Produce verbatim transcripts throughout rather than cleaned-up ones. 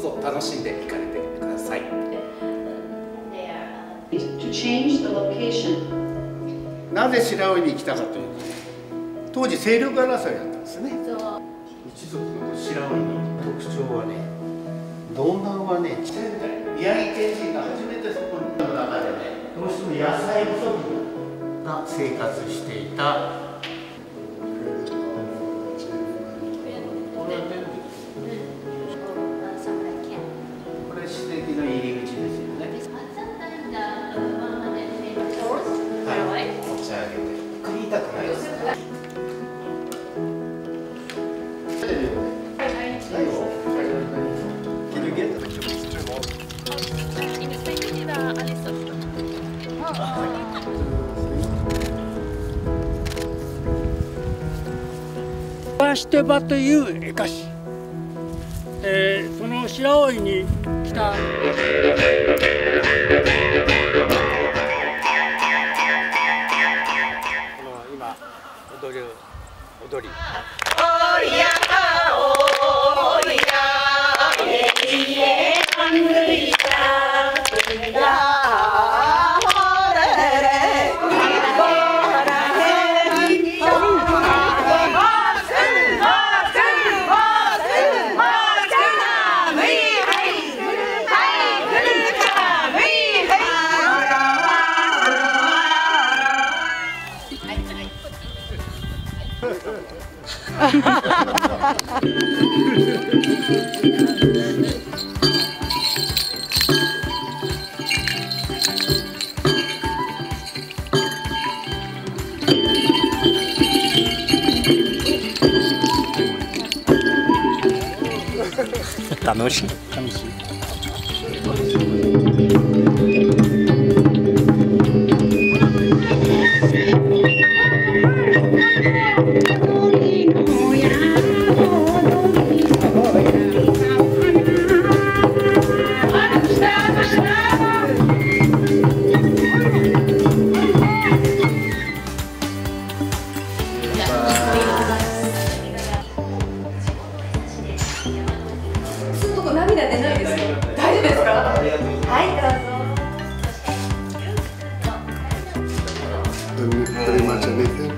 ぞ楽しんでいかれてください。なぜ白老に来たかというと、当時勢力争いだったんですね。一族の白老の特徴はね、道南はね、仙台宮城県人が初めてそこにの中でね、どうしても野菜不足が生活していた。これ史跡の入り口ですよね。はい、持ち上げて食いたくないですか。 してばという絵歌詞、えー、その白老に来たこの今踊る踊り楽しい楽しい。 涙出ないですよ。大丈夫ですか？はい、どうぞ。 Pretty much anything.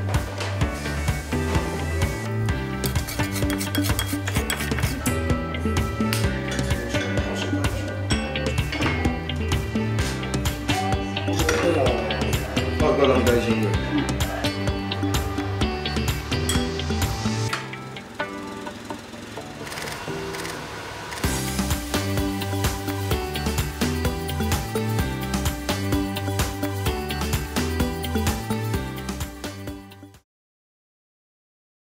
姥神大神宮。